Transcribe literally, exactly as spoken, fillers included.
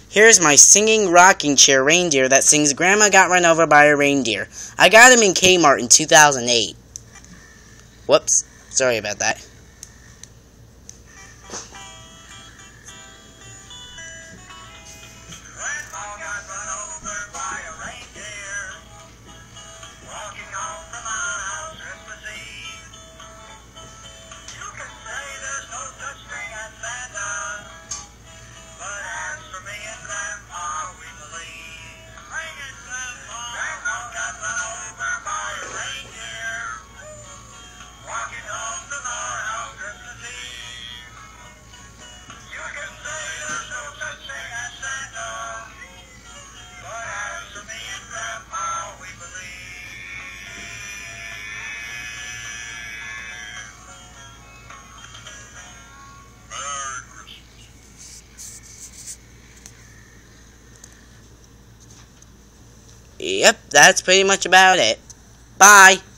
Here's my singing rocking chair reindeer that sings Grandma Got Run Over by a Reindeer. I got him in Kmart in two thousand eight. Whoops. Sorry about that. Yep, that's pretty much about it. Bye.